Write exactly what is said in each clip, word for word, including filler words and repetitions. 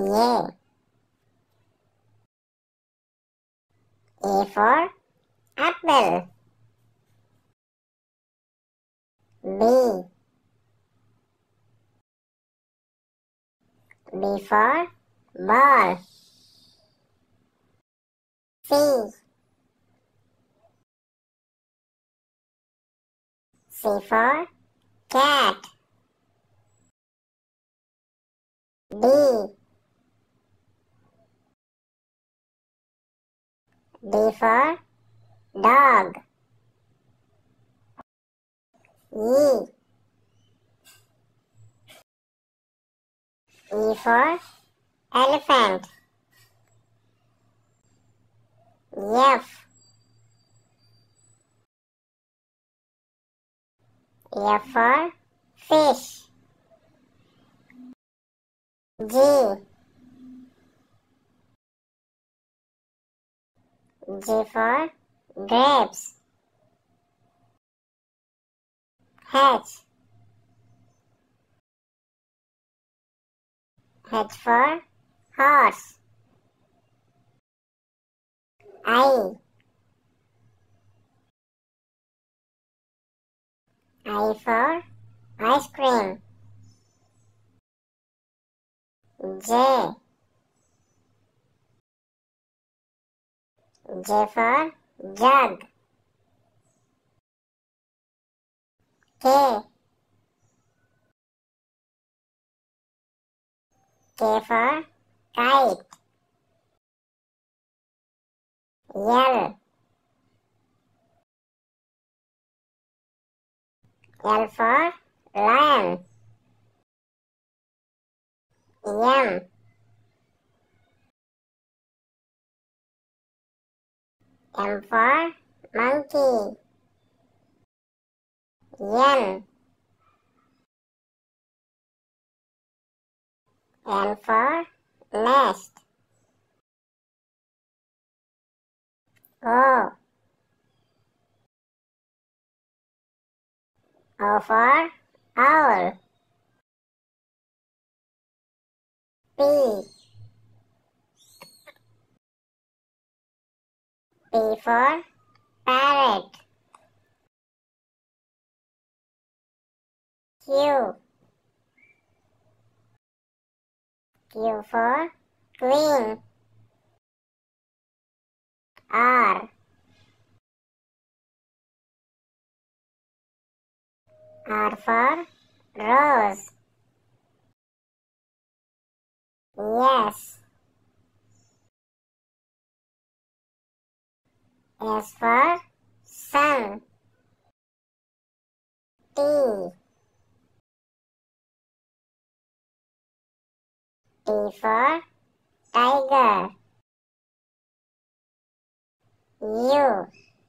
A. A for apple. B. B for ball. C. C for cat. D. D for dog. E. E for elephant. F. F for fish. G. G for grapes. H. H for horse. I. I for ice cream. J. J for jug. K. K for kite. L. L for lion. M. M for monkey. N. N for nest. O. O for owl. P. P for parrot. Q. Q for queen. R. R for rose. S. S for sun. T. T for tiger. U.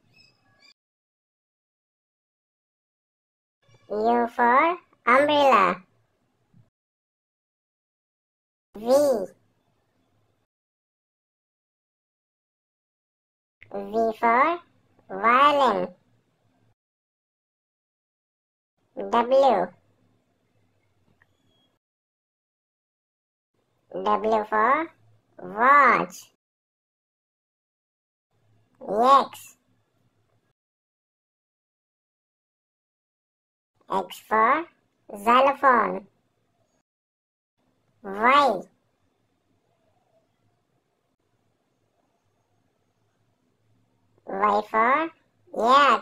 U for umbrella. V. V for violin. W. W for watch. X. X for xylophone. Y. Y for yak.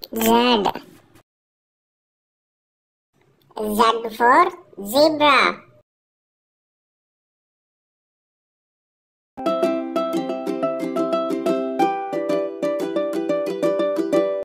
Z. Z for zebra.